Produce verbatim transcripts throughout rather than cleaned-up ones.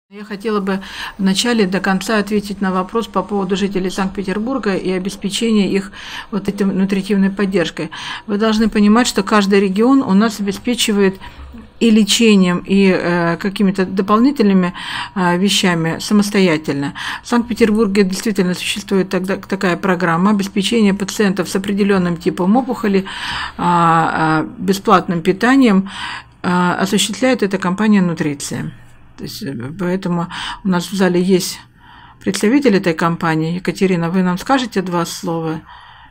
Я хотела бы вначале до конца ответить на вопрос по поводу жителей Санкт-Петербурга и обеспечения их вот этой нутритивной поддержкой. Вы должны понимать, что каждый регион у нас обеспечивает и лечением, и э, какими-то дополнительными э, вещами самостоятельно. В Санкт-Петербурге действительно существует тогда, такая программа обеспечения пациентов с определенным типом опухоли э, э, бесплатным питанием. Э, осуществляет эта компания «Нутриция». То есть, поэтому у нас в зале есть представитель этой компании. Екатерина, вы нам скажете два слова?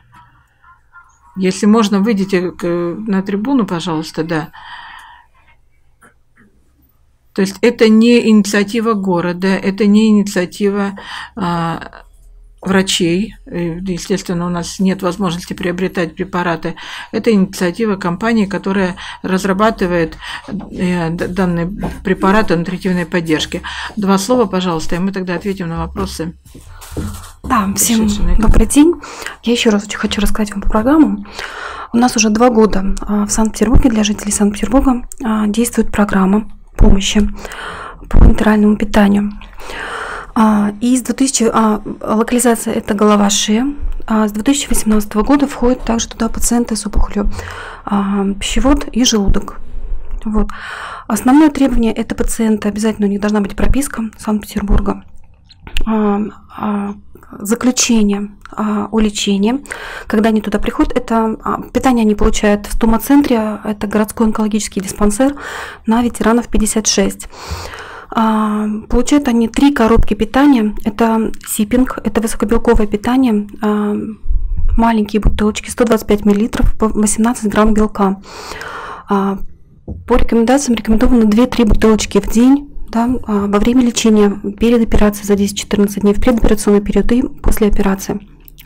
Если можно, выйдите на трибуну, пожалуйста, да. То есть это не инициатива города, это не инициатива а, врачей. Естественно, у нас нет возможности приобретать препараты. Это инициатива компании, которая разрабатывает данные препараты нутритивной поддержки. Два слова, пожалуйста, и мы тогда ответим на вопросы. Да, всем добрый день. Я еще раз очень хочу рассказать вам по программу. У нас уже два года в Санкт-Петербурге для жителей Санкт-Петербурга действует программа помощи по энтеральному питанию. И с двухтысячного а, локализация это голова шея. А с две тысячи восемнадцатого года входят также туда пациенты с опухолью а, пищевод и желудок. Вот. Основное требование это пациенты, обязательно у них должна быть прописка Санкт-Петербурга, а, а, заключение а, о лечении. Когда они туда приходят, это а, питание они получают в стомацентре, это городской онкологический диспансер на ветеранов пятьдесят шесть. Получают они три коробки питания. Это сиппинг, это высокобелковое питание, маленькие бутылочки, сто двадцать пять миллилитров, восемнадцать грамм белка. По рекомендациям рекомендованы две-три бутылочки в день, да, во время лечения, перед операцией за десять-четырнадцать дней, в предоперационный период и после операции.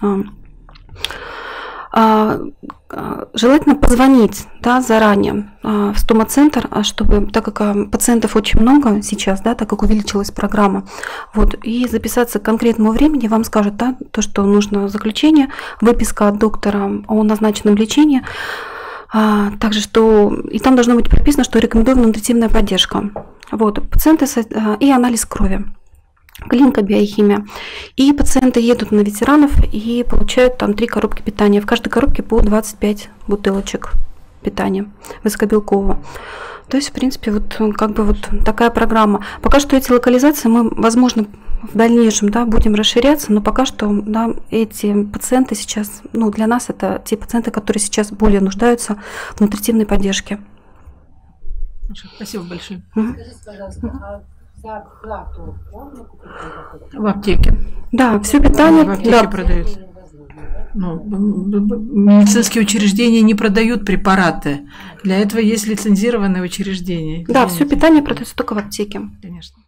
Желательно позвонить, да, заранее в стомацентр, чтобы, так как пациентов очень много сейчас, да, так как увеличилась программа, вот, и записаться к конкретному времени, вам скажут, да, то, что нужно заключение, выписка от доктора о назначенном лечении, а, также что и там должно быть прописано, что рекомендована нутритивная поддержка, вот, пациенты и анализ крови. Клиника биохимия. И пациенты едут на ветеранов и получают там три коробки питания. В каждой коробке по двадцать пять бутылочек питания высокобелкового. То есть, в принципе, вот как бы вот такая программа. Пока что эти локализации мы, возможно, в дальнейшем, да, будем расширяться, но пока что, да, эти пациенты сейчас, ну, для нас это те пациенты, которые сейчас более нуждаются в нутритивной поддержке. Спасибо большое. Скажите, пожалуйста, а за оплату можно купить? В аптеке. Да, все питание. В аптеке Да. продают. Ну, медицинские учреждения не продают препараты. Для этого есть лицензированные учреждения. Да, все питание продается только в аптеке. Конечно.